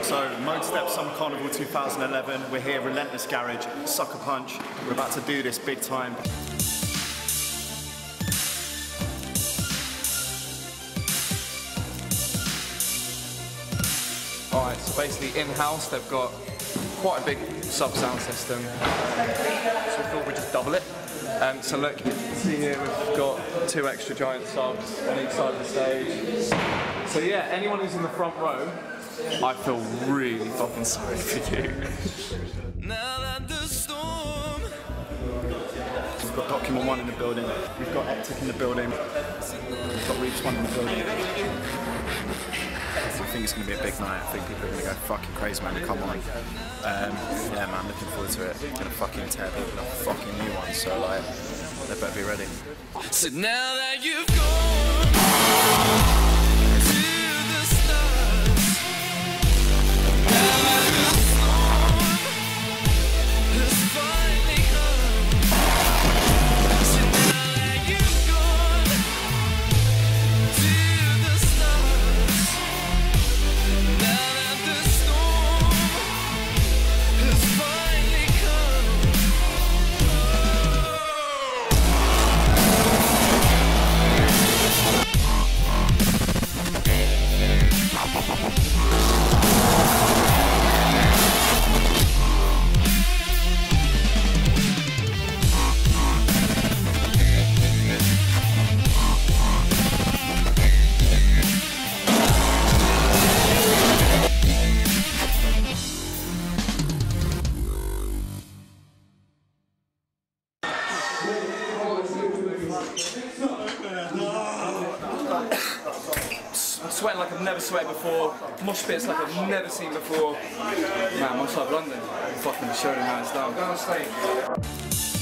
So, Modestep Summer Carnival 2011, we're here, Relentless Garage, Sucker Punch. We're about to do this big time. Alright, so basically in-house they've got quite a big sub-sound system, so we thought we'd just double it. So look, you can see here we've got 2 extra giant subs on each side of the stage. So yeah, anyone who's in the front row, I feel really fucking sorry for you. Now that the storm. We've got Document 1 in the building, we've got Ectic in the building, we've got Reach 1 in the building. I think it's going to be a big night. I think people are going to go fucking crazy, man, to come on. Yeah, man, looking forward to it. Going to fucking tear people up, fucking new ones, so like, they better be ready. So now that you've gone to the stars, now that the storm has finally come. So now that you've gone to the stars, now that the storm has finally come. I'm sweating like I've never sweated before, mosh pits like I've never seen before. Man, Mosh Love London, fucking showing how it's done. Go on stage.